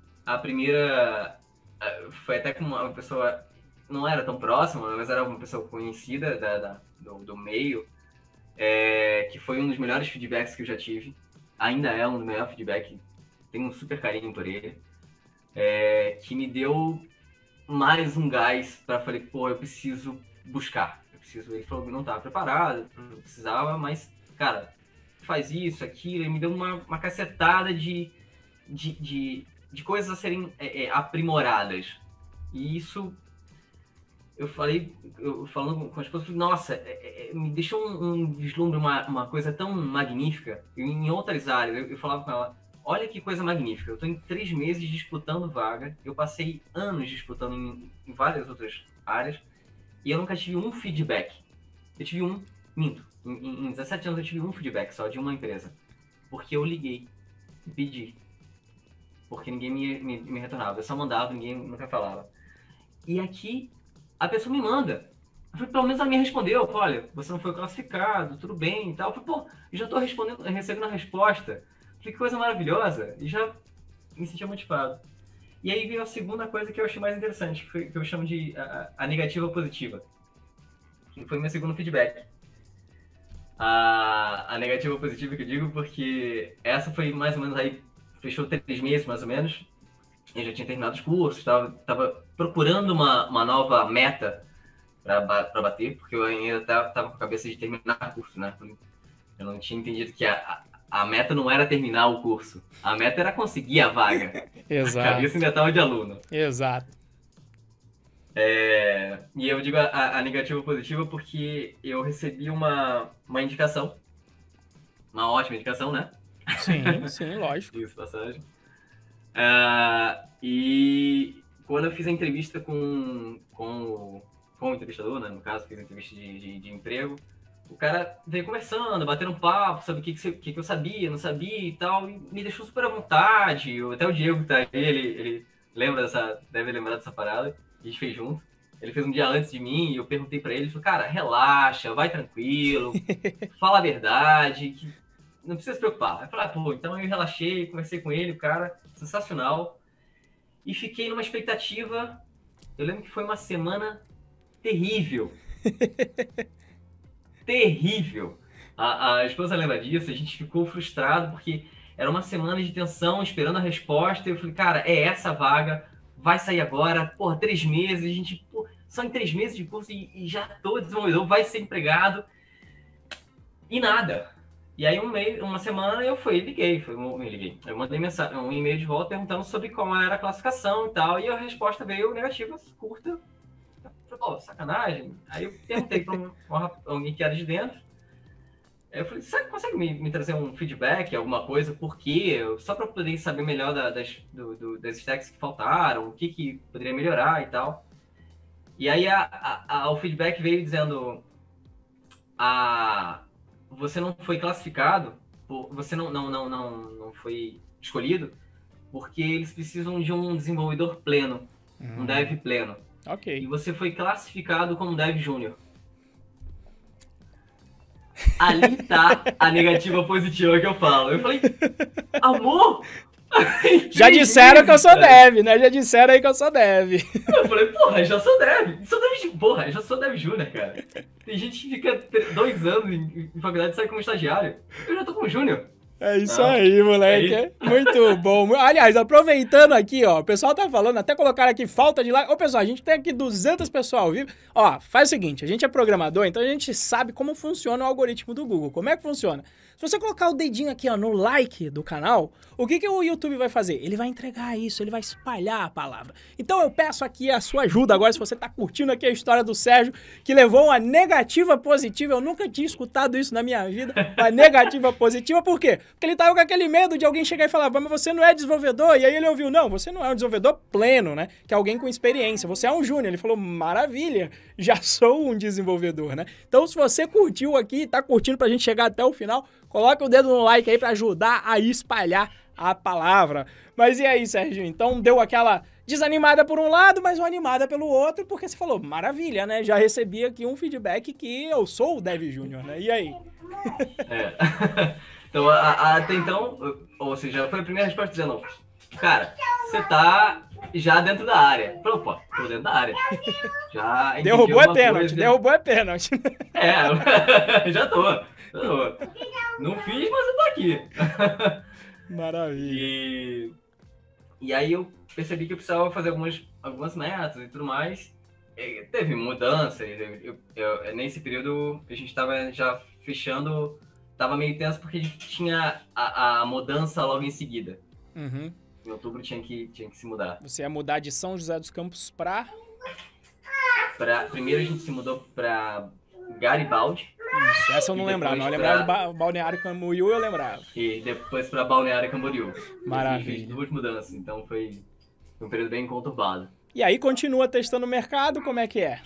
foi até com uma pessoa, não era tão próxima, mas era uma pessoa conhecida do meio, que foi um dos melhores feedbacks que eu já tive, ainda é um dos melhores feedbacks, tenho um super carinho por ele, que me deu mais um gás para falei, pô, eu preciso buscar, ele falou que não estava preparado, não precisava, mas, cara, faz isso, aquilo, ele me deu uma cacetada de coisas a serem aprimoradas. E isso, falando com as pessoas, nossa, me deixou um vislumbre, uma coisa tão magnífica. Em outras áreas, eu falava com ela, olha que coisa magnífica, eu estou em 3 meses disputando vaga, eu passei anos disputando em várias outras áreas, e eu nunca tive um feedback. Eu tive em 17 anos eu tive um feedback só de uma empresa. Porque eu liguei e pedi. Porque ninguém me retornava. Eu só mandava, ninguém nunca falava. E aqui, a pessoa me manda. Eu falei, pelo menos ela me respondeu. Eu falei, olha, você não foi classificado, tudo bem e tal. Eu falei, pô, eu já estou recebendo a resposta. Eu falei, que coisa maravilhosa. E já me sentia motivado. E aí veio a segunda coisa que eu achei mais interessante, que eu chamo de a negativa positiva. Que foi meu segundo feedback. A negativa positiva que eu digo, porque essa foi mais ou menos aí, fechou 3 meses mais ou menos, eu já tinha terminado os cursos, estava procurando uma nova meta para bater, porque eu ainda estava com a cabeça de terminar o curso, né? Eu não tinha entendido que a meta não era terminar o curso, a meta era conseguir a vaga. Exato. A cabeça ainda estava de aluno. Exato. E eu digo a negativa positiva porque eu recebi uma indicação, uma ótima indicação, né? Sim, lógico. Isso, passagem. E quando eu fiz a entrevista com o entrevistador, né? No caso, fiz a entrevista de emprego, o cara veio conversando, batendo um papo, sabe o que eu sabia, não sabia e tal, e me deixou super à vontade. Até o Diego tá aí, ele deve lembrar dessa parada. A gente fez junto. Ele fez um dia antes de mim e eu perguntei pra ele, falei, cara, relaxa, vai tranquilo, fala a verdade, que não precisa se preocupar. Aí eu falei, pô, então eu relaxei, conversei com ele, o cara, sensacional. E fiquei numa expectativa, eu lembro que foi uma semana terrível. Terrível. A esposa lembra disso, a gente ficou frustrado porque era uma semana de tensão, esperando a resposta. E eu falei, cara, é essa vaga, vai sair agora, porra, 3 meses, a gente, pô, só em 3 meses de curso e já tô desenvolvedor, vai ser empregado. E nada. E aí uma semana eu liguei. Eu mandei um e-mail de volta perguntando sobre como era a classificação e tal, e a resposta veio negativa, curta. Eu falei, pô, sacanagem. Aí eu perguntei para alguém que era de dentro. Eu falei, você consegue me trazer um feedback, alguma coisa, por quê? Só para poder saber melhor das stacks que faltaram, o que poderia melhorar e tal. E aí o feedback veio dizendo, você não foi classificado, você não foi escolhido, porque eles precisam de um desenvolvedor pleno, um dev pleno. Ok. E você foi classificado como dev júnior. Ali tá a negativa positiva que eu falo. Eu falei, amor? Já disseram que eu sou dev, né? Já disseram aí que eu sou dev. Eu falei, porra, já sou dev. Porra, já sou dev júnior, cara. Tem gente que fica 2 anos em faculdade e sai como estagiário. Eu já tô como júnior. É isso aí, moleque. Muito bom. Aliás, aproveitando aqui, ó, o pessoal tá falando, até colocaram aqui falta de like. Ô, pessoal, a gente tem aqui 200 pessoas ao vivo. Ó, faz o seguinte, a gente é programador, então a gente sabe como funciona o algoritmo do Google. Como é que funciona? Se você colocar o dedinho aqui, ó, no like do canal, o que o YouTube vai fazer? Ele vai entregar isso, ele vai espalhar a palavra. Então eu peço aqui a sua ajuda agora, se você tá curtindo aqui a história do Sérgio, que levou uma negativa positiva. Eu nunca tinha escutado isso na minha vida, uma negativa positiva. Por quê? Porque ele tava com aquele medo de alguém chegar e falar, mas você não é desenvolvedor? E aí ele ouviu, não, você não é um desenvolvedor pleno, né? Que é alguém com experiência. Você é um júnior. Ele falou, maravilha, já sou um desenvolvedor, né? Então, se você curtiu aqui e tá curtindo pra gente chegar até o final, coloca o dedo no like aí pra ajudar a espalhar a palavra. Mas e aí, Serginho? Então, deu aquela desanimada por um lado, mas uma animada pelo outro, porque você falou, maravilha, né? Já recebi aqui um feedback que eu sou o Dev Júnior, né? E aí? Então, até então, ou seja, foi a primeira resposta dizendo, cara, você tá já dentro da área. Falou, pô, tô dentro da área. Já derrubou é pênalti, derrubou é pênalti. Já tô. Não fiz, mas eu tô aqui. Maravilha. E aí eu percebi que eu precisava fazer algumas metas e tudo mais. E teve mudanças. Nesse período a gente estava já fechando, estava meio tenso porque a gente tinha a mudança logo em seguida. Uhum. Em outubro tinha que se mudar. Você ia mudar de São José dos Campos para... Primeiro a gente se mudou para Garibaldi. Isso, essa eu não lembrava, não. Eu lembrava de Balneário Camboriú, eu lembrava. E depois para Balneário Camboriú. Maravilha. A gente fez 2 mudanças, então foi um período bem conturbado. E aí continua testando o mercado, como é que é?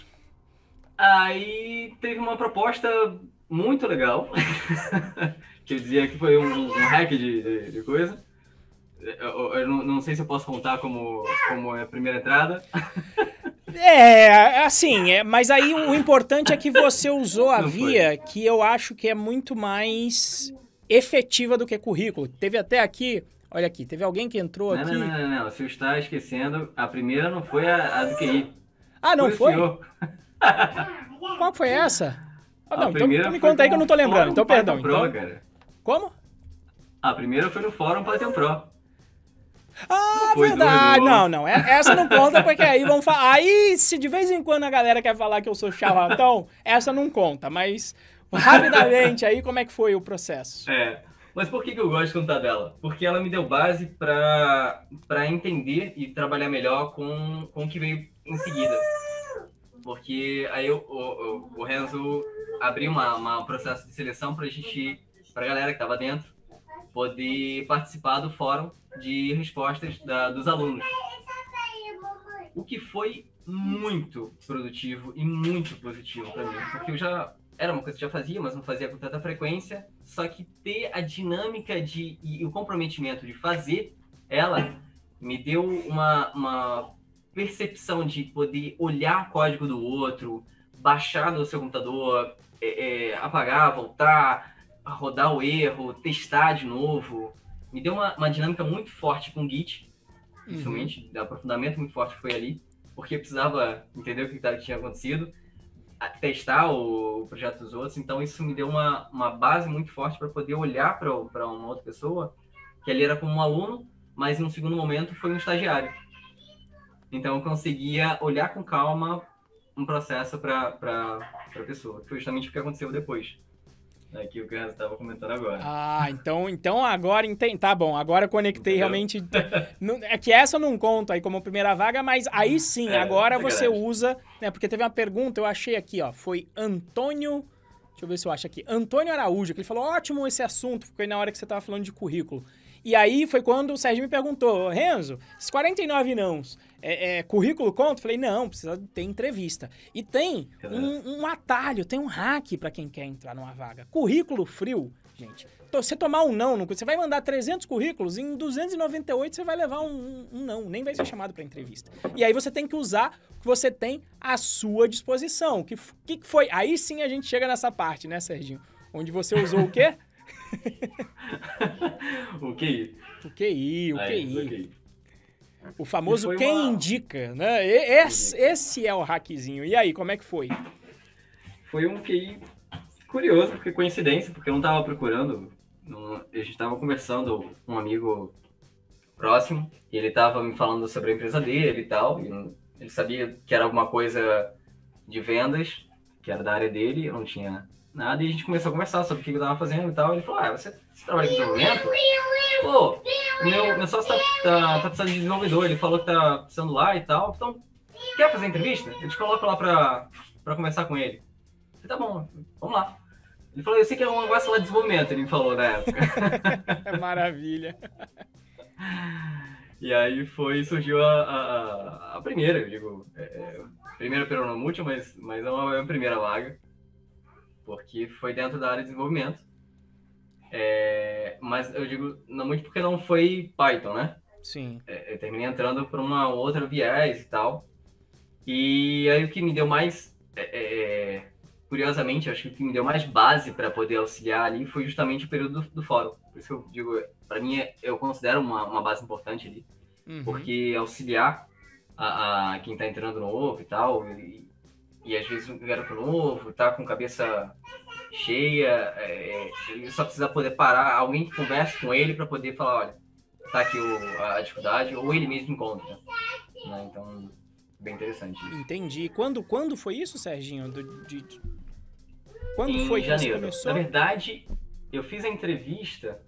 Aí teve uma proposta muito legal, que eu dizia que foi um hack de coisa. Eu não sei se eu posso contar como é a primeira entrada. Mas aí o importante é que você usou a via que eu acho que é muito mais efetiva do que currículo. Teve até aqui, olha aqui, teve alguém que entrou aqui... Não, você está esquecendo, a primeira não foi a do QI. Ah, não foi? Qual foi essa? Não, então me conta aí que eu não tô lembrando, então perdão. Pro, cara. Como? A primeira foi no fórum Python Pro. Ah, verdade. Não. Essa não conta, porque aí vão falar. Aí, se de vez em quando a galera quer falar que eu sou charlatão, essa não conta. Mas, rapidamente, aí, como é que foi o processo? Mas por que eu gosto de contar dela? Porque ela me deu base para entender e trabalhar melhor com o que veio em seguida. Porque aí o Renzo abriu um processo de seleção para a galera que estava dentro, poder participar do fórum de respostas dos alunos. O que foi muito produtivo e muito positivo para mim, porque era uma coisa que eu já fazia, mas não fazia com tanta frequência, só que ter a dinâmica e o comprometimento de fazer ela me deu uma percepção de poder olhar o código do outro, baixar no seu computador, apagar, voltar, rodar o erro, testar de novo. Me deu uma dinâmica muito forte com o Git, principalmente, de aprofundamento muito forte foi ali, porque eu precisava entender o que tinha acontecido, testar o projeto dos outros, então isso me deu uma base muito forte para poder olhar para uma outra pessoa, que ali era como um aluno, mas no segundo momento foi um estagiário. Então eu conseguia olhar com calma um processo para a pessoa, que foi justamente o que aconteceu depois. Aqui o que eu estava comentando agora. Então agora entendi. Tá bom, agora eu conectei. Entendeu? Realmente. É que essa eu não conto aí como primeira vaga, mas aí sim, agora você usa, né? Porque teve uma pergunta, eu achei aqui, ó. Foi Antônio. Deixa eu ver se eu acho aqui. Antônio Araújo, que ele falou: ótimo esse assunto, foi na hora que você estava falando de currículo. E aí foi quando o Sérgio me perguntou: Renzo, esses 49 nãos, currículo conta? Eu falei, não, precisa ter entrevista. E tem um atalho, tem um hack para quem quer entrar numa vaga. Currículo frio, gente. Você tomar um não, você vai mandar 300 currículos, em 298 você vai levar um não, nem vai ser chamado para entrevista. E aí você tem que usar o que você tem à sua disposição. O que foi? Aí sim a gente chega nessa parte, né, Serginho? Onde você usou o quê? O QI. O QI. O famoso quem indica, né? Esse é o hackzinho. E aí, como é que foi? Foi um QI curioso, porque coincidência, porque eu não estava procurando. A gente estava conversando com um amigo próximo, e ele estava me falando sobre a empresa dele e tal, e ele sabia que era alguma coisa de vendas, que era da área dele, eu não tinha nada, e a gente começou a conversar sobre o que eu estava fazendo e tal. Ele falou: você trabalha com desenvolvimento? Pô, meu sócio tá precisando de desenvolvedor, ele falou que tá precisando lá e tal, então, quer fazer entrevista? Eu te coloco lá pra conversar com ele. Eu falei, tá bom, vamos lá. Ele falou, eu sei que é um negócio lá de desenvolvimento, ele me falou na época. Maravilha. E aí surgiu a primeira, eu digo, primeira peronomútil, mas é uma primeira vaga, porque foi dentro da área de desenvolvimento. Mas eu digo, não muito porque não foi Python, né? Sim. Eu terminei entrando por uma outra viés e tal. E aí o que me deu mais, curiosamente, acho que o que me deu mais base para poder auxiliar ali foi justamente o período do fórum. Por isso que eu digo, para mim, eu considero uma base importante ali, porque auxiliar a quem está entrando novo e tal, e às vezes o garoto novo tá com cabeça cheia, ele só precisa poder parar, alguém que converse com ele para poder falar, olha, tá aqui a dificuldade, ou ele mesmo encontra, né? Então, bem interessante isso. Entendi. Quando foi isso, Serginho? Quando foi que janeiro. você começou? Na verdade, eu fiz a entrevista,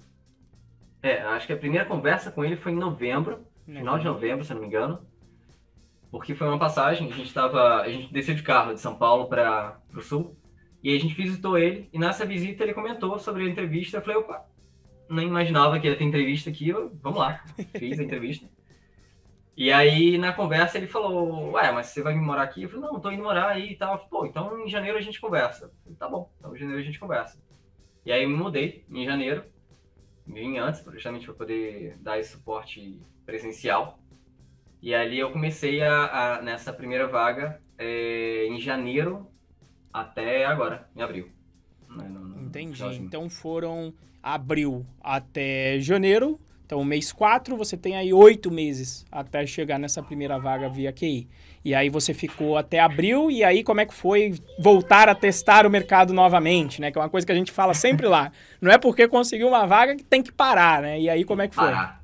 acho que a primeira conversa com ele foi em novembro, final de novembro, se eu não me engano, porque foi uma passagem, a gente desceu de carro de São Paulo para o sul, e aí a gente visitou ele, e nessa visita ele comentou sobre a entrevista. Eu falei, opa, não imaginava que ia ter entrevista aqui, vamos lá, fiz a entrevista. E aí na conversa ele falou, ué, mas você vai vir morar aqui? Eu falei, não, tô indo morar aí e tal. Pô, então em janeiro a gente conversa. Eu falei, tá bom, então em janeiro a gente conversa. E aí eu me mudei em janeiro, vim antes, justamente para poder dar esse suporte presencial. E ali eu comecei nessa primeira vaga em janeiro até agora, em abril. Entendi. Então foram abril até janeiro. Então, mês 4, você tem aí 8 meses até chegar nessa primeira vaga via QI. E aí você ficou até abril, e aí como é que foi voltar a testar o mercado novamente, né? Que é uma coisa que a gente fala sempre lá. Não é porque conseguiu uma vaga que tem que parar, né? E aí como é que foi? Parar,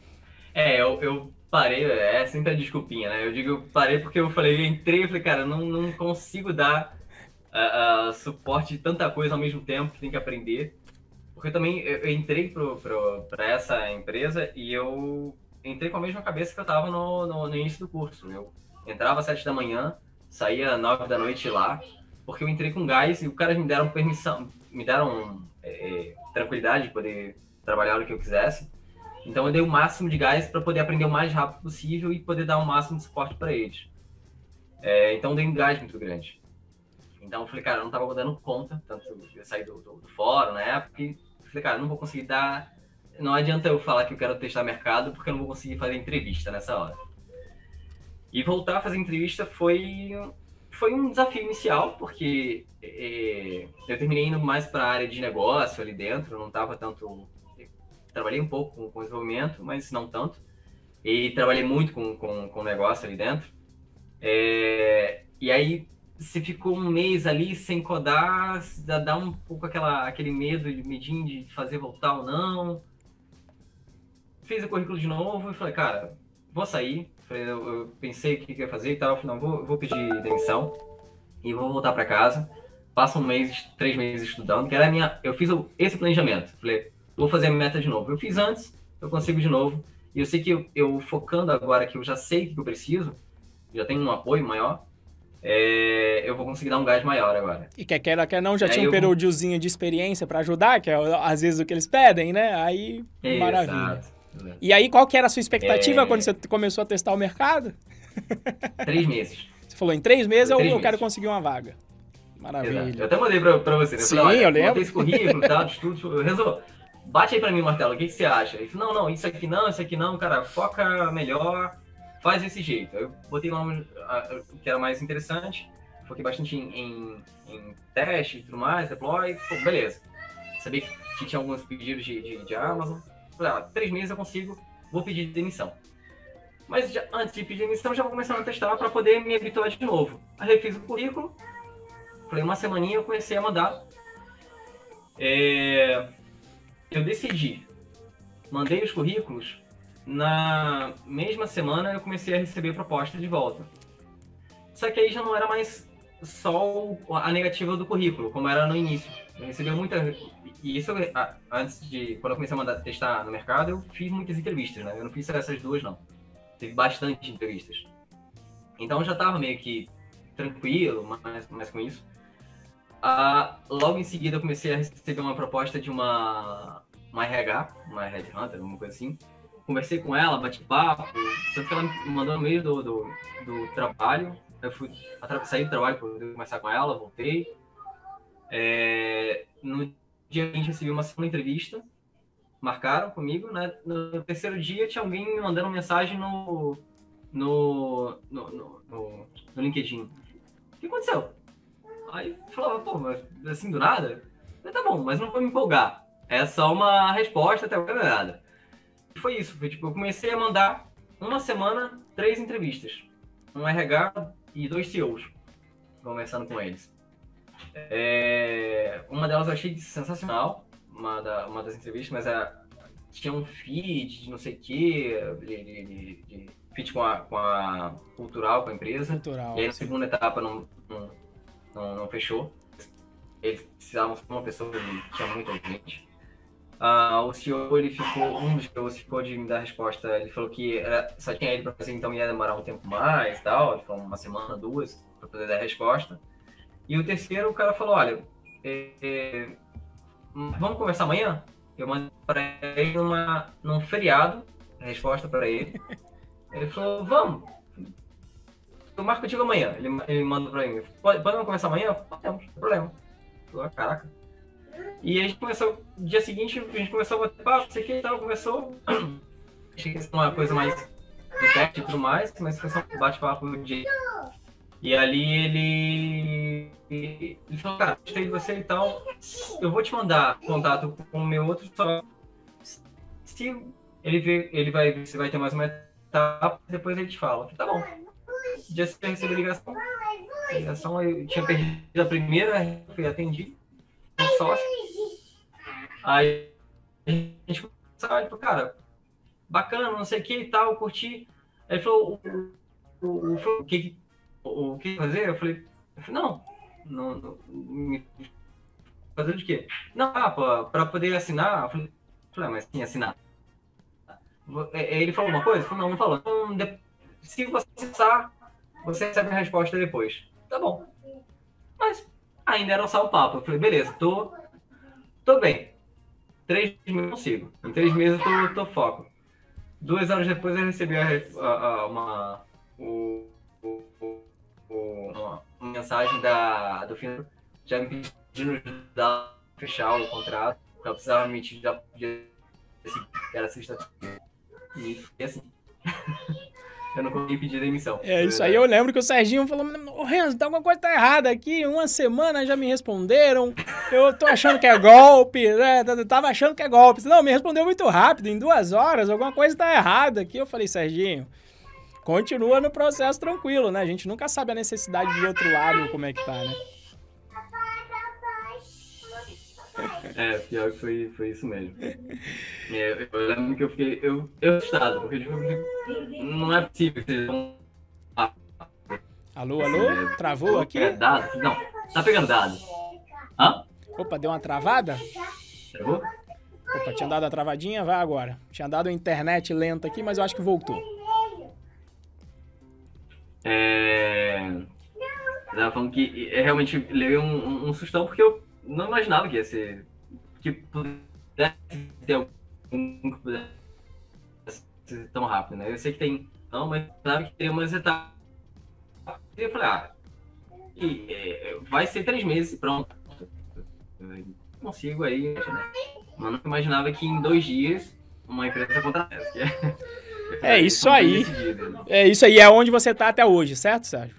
eu parei, sempre a desculpinha, né? Eu digo, eu parei porque eu entrei e falei, cara, não consigo dar suporte de tanta coisa ao mesmo tempo, que tem que aprender. Porque também eu entrei para essa empresa e eu entrei com a mesma cabeça que eu estava no início do curso. Eu entrava às 7 da manhã, saía às 9 da noite lá, porque eu entrei com gás e os caras me deram permissão, me deram tranquilidade de poder trabalhar no que eu quisesse. Então eu dei o máximo de gás para poder aprender o mais rápido possível e poder dar o máximo de suporte para eles. Então eu dei um gás muito grande. Então eu falei, cara, eu não estava dando conta, tanto eu saí do fórum na época, e falei, cara, eu não vou conseguir dar... Não adianta eu falar que eu quero testar mercado, porque eu não vou conseguir fazer entrevista nessa hora. E voltar a fazer entrevista foi um desafio inicial, porque eu terminei indo mais para a área de negócio ali dentro, eu não estava tanto... Trabalhei um pouco com desenvolvimento, mas não tanto. E trabalhei muito com negócio ali dentro. E aí, você ficou um mês ali sem codar, dá um pouco aquele medinho de fazer voltar ou não. Fiz o currículo de novo e falei, cara, vou sair. Eu pensei o que eu ia fazer e tal. Eu falei, não, vou pedir demissão e vou voltar para casa. Passo 3 meses estudando, que era eu fiz esse planejamento. Falei, vou fazer a meta de novo. Eu fiz antes, eu consigo de novo. E eu sei que eu focando agora, que eu já sei o que eu preciso, já tenho um apoio maior, eu vou conseguir dar um gás maior agora. E quer não, já tinha um períodozinho de experiência para ajudar, que é às vezes o que eles pedem, né? Aí, maravilha. Exato. E aí, qual que era a sua expectativa quando você começou a testar o mercado? 3 meses. Você falou, em 3 meses eu quero conseguir uma vaga. Maravilha. Exato. Eu até mandei pra você, né? Sim, eu lembro. Botei esse currículo e tal, de estudo. Renzo, bate aí pra mim, Martelo, o que você acha? Ele falou, não, isso aqui não, cara, foca melhor, faz desse jeito. Eu botei lá o que era mais interessante, foquei bastante em teste e tudo mais, deploy, pô, beleza. Sabia que tinha alguns pedidos de Amazon. Falei, 3 meses eu consigo, vou pedir demissão. Mas antes de pedir demissão, já vou começar a testar para poder me habituar de novo. Aí eu fiz o currículo, falei, uma semaninha eu comecei a mandar. Eu decidi, mandei os currículos, na mesma semana eu comecei a receber proposta de volta. Só que aí já não era mais só a negativa do currículo, como era no início. Eu recebi muita... E isso, quando eu comecei a testar no mercado, eu fiz muitas entrevistas, né? Eu não fiz essas 2, não. Teve bastante entrevistas. Então eu já estava meio que tranquilo, mais com isso. Logo em seguida eu comecei a receber uma proposta de uma RH, uma headhunter, alguma coisa assim. Conversei com ela, bati papo, tanto que ela me mandou no meio do trabalho. Eu saí do trabalho para poder conversar com ela, voltei. No dia seguinte recebi uma segunda entrevista, marcaram comigo, né? No terceiro dia tinha alguém me mandando mensagem no LinkedIn. O que aconteceu? Aí falava, pô, mas assim do nada? Eu, tá bom, mas não vou me empolgar. É só uma resposta, até agora não é nada. E foi isso, foi tipo, eu comecei a mandar uma semana, 3 entrevistas. Um RH e 2 CEOs, conversando com eles. Uma delas eu achei sensacional, uma das entrevistas, mas tinha um feed de não sei o quê, de feed com a cultural, com a empresa. Cultural, e aí na sim. segunda etapa não fechou. Eles precisavam de uma pessoa que tinha muita gente. O CEO, um dos CEOs ficou de me dar a resposta. Ele falou que só tinha ele para fazer, então ia demorar um tempo mais e tal. Ele falou uma semana, 2, para poder dar a resposta. E o terceiro, o cara falou, olha, vamos conversar amanhã? Eu mandei para ele num feriado, a resposta para ele. Ele falou, vamos. Eu marco contigo amanhã. Ele mandou para mim, podemos conversar amanhã? Podemos, não tem problema. Eu falei, caraca. E a gente começou, no dia seguinte, a gente começou a bater papo, não sei o que e tal, começou. Achei que ia ser uma coisa mais de teste e tudo mais, mas foi só um bate-papo do dia. E ali ele falou, cara, gostei de você e tal, eu vou te mandar contato com o meu outro só. Se ele vai ver se vai ter mais uma etapa, depois ele te fala. Tá bom. No dia seguinte eu recebi a ligação, eu tinha perdido a primeira, fui atendido, um sócio. Aí a gente começou, ele falou, cara, bacana, não sei o que e tal, eu curti. Aí ele falou, o que fazer? Eu falei, não, fazer de quê? Não, para poder assinar. Eu falei, mas sim, assinar. Ele falou uma coisa? Eu falei, não falou. Então, se você acessar, você recebe a resposta depois. Tá bom. Mas ainda era só o papo. Eu falei, beleza, tô bem. 3 meses eu consigo. Em 3 meses eu tô foco. 2 horas depois eu recebi uma mensagem do fim, já me pedindo ajudar a fechar o contrato, porque eu precisava me emitir já podia que era sexta-feira. E foi assim. Eu não consegui pedir demissão. Isso aí eu lembro que o Serginho falou, ô Renzo, alguma coisa tá errada aqui, uma semana já me responderam, eu tô achando que é golpe, né? Tava achando que é golpe. Não, me respondeu muito rápido, em 2 horas, alguma coisa tá errada aqui. Eu falei, Serginho, continua no processo tranquilo, né? A gente nunca sabe a necessidade de outro lado, como é que tá, né? Pior que foi isso mesmo. Eu lembro que eu fiquei assustado, porque não é possível que vocês vão... Alô? Travou aqui? Dado? Não, tá pegando dado. Hã? Opa, deu uma travada? Travou? Opa, tinha dado a travadinha, vai agora. Tinha dado a internet lenta aqui, mas eu acho que voltou. Eu tava falando que realmente levei um sustão, porque eu não imaginava que ia ser... que pudesse ter algum que pudesse ser tão rápido, né? Eu sei que tem... Não, mas sabe que tem umas etapas. E eu falei, vai ser 3 meses e pronto. Eu consigo aí, né? Mas não imaginava que em 2 dias uma empresa contratasse. É isso aí. É isso aí, é onde você tá até hoje, certo, Sérgio?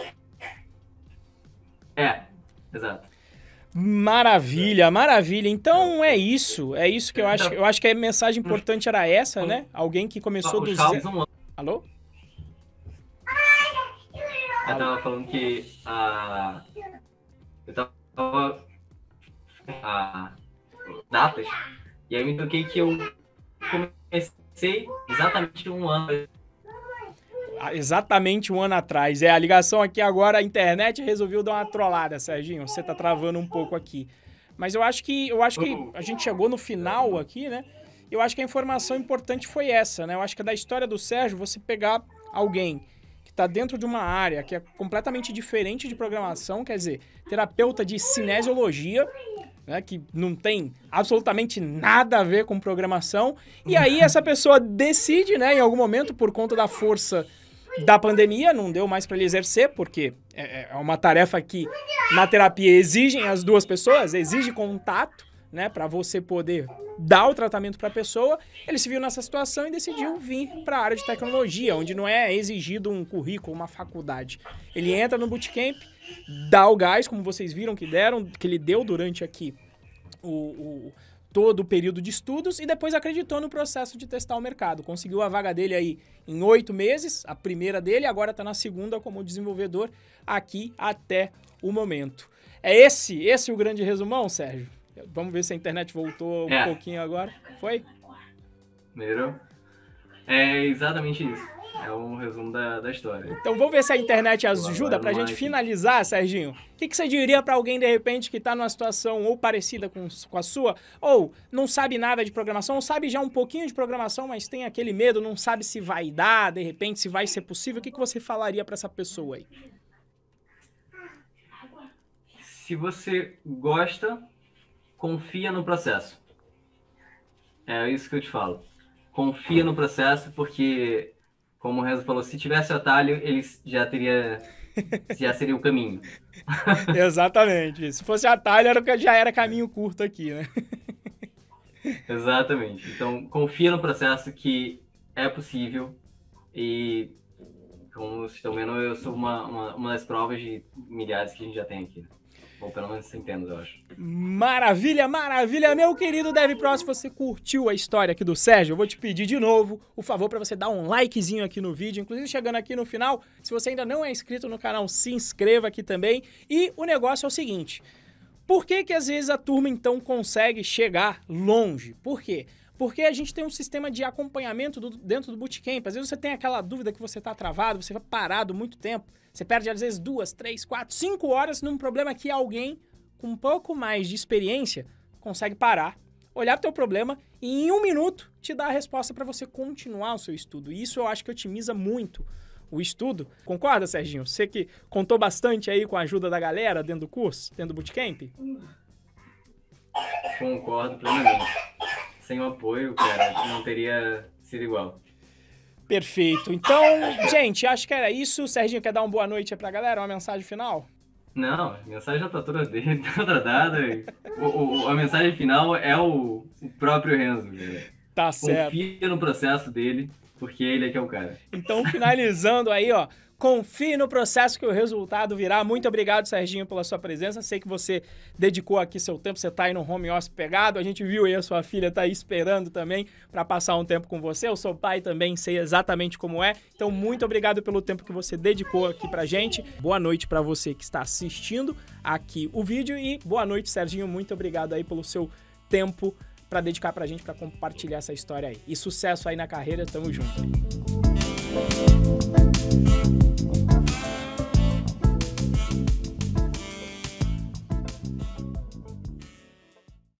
Exato. Maravilha, maravilha. Então é isso que eu acho. Eu acho que a mensagem importante era essa, né? Alguém que começou do zero. Alô? Eu tava falando que eu tava datas, e aí eu me toquei que eu comecei exatamente 1 ano. Exatamente 1 ano atrás. A ligação aqui agora, a internet resolveu dar uma trollada, Serginho. Você tá travando um pouco aqui. Mas eu acho que a gente chegou no final aqui, né? Eu acho que a informação importante foi essa, né? Eu acho que da história do Sérgio, você pegar alguém que está dentro de uma área que é completamente diferente de programação, quer dizer, terapeuta de cinesiologia, né, que não tem absolutamente nada a ver com programação, e aí essa pessoa decide, né, em algum momento, por conta da força da pandemia, não deu mais para ele exercer, porque é uma tarefa que na terapia exigem as duas pessoas, exige contato, né, para você poder dar o tratamento para a pessoa. Ele se viu nessa situação e decidiu vir para a área de tecnologia, onde não é exigido um currículo, uma faculdade. Ele entra no bootcamp, dá o gás, como vocês viram que ele deu durante aqui todo o período de estudos, e depois acreditou no processo de testar o mercado. Conseguiu a vaga dele aí em 8 meses, a primeira dele, agora está na segunda como desenvolvedor aqui até o momento. É esse o grande resumão, Sérgio? Vamos ver se a internet voltou um pouquinho agora. Foi? Melhorou? É exatamente isso. É um resumo da história. Então vamos ver se a internet ajuda pra gente finalizar, Serginho. O que você diria pra alguém, de repente, que tá numa situação ou parecida com a sua, ou não sabe nada de programação, ou sabe já um pouquinho de programação, mas tem aquele medo, não sabe se vai dar, de repente, se vai ser possível. O que você falaria pra essa pessoa aí? Se você gosta, confia no processo. É isso que eu te falo. Confia no processo, porque, como o Renzo falou, se tivesse o atalho, ele já seria o caminho. Exatamente. Se fosse atalho, já era caminho curto aqui, né? Exatamente. Então, confia no processo, que é possível. E, como vocês estão vendo, eu sou uma das provas de milhares que a gente já tem aqui. Ou pelo menos centenas, eu acho. Maravilha, maravilha. Meu querido DevPro, se você curtiu a história aqui do Sérgio, eu vou te pedir de novo o favor para você dar um likezinho aqui no vídeo. Inclusive, chegando aqui no final, se você ainda não é inscrito no canal, se inscreva aqui também. E o negócio é o seguinte: por que às vezes a turma, então, consegue chegar longe? Por quê? Porque a gente tem um sistema de acompanhamento dentro do bootcamp. Às vezes você tem aquela dúvida que você está travado, você vai parado muito tempo. Você perde, às vezes, 2, 3, 4, 5 horas num problema que alguém com um pouco mais de experiência consegue parar, olhar para o teu problema e em 1 minuto te dar a resposta para você continuar o seu estudo. E isso eu acho que otimiza muito o estudo. Concorda, Serginho? Você que contou bastante aí com a ajuda da galera dentro do curso, dentro do bootcamp? Concordo plenamente. Sem o apoio, cara, não teria sido igual. Perfeito. Então, gente, acho que era isso. O Serginho quer dar uma boa noite aí pra galera? Uma mensagem final? Não, a mensagem já tá toda dada. A mensagem final é o próprio Renzo. Cara. Tá certo. Confia no processo dele, porque ele é que é o cara. Então, finalizando aí, ó. Confie no processo que o resultado virá. Muito obrigado, Serginho, pela sua presença. Sei que você dedicou aqui seu tempo, você tá aí no home office pegado. A gente viu aí a sua filha tá aí esperando também para passar um tempo com você. Eu sou pai também, sei exatamente como é. Então, muito obrigado pelo tempo que você dedicou aqui pra gente. Boa noite para você que está assistindo aqui o vídeo e boa noite, Serginho. Muito obrigado aí pelo seu tempo para dedicar pra gente, para compartilhar essa história aí. E sucesso aí na carreira. Tamo junto.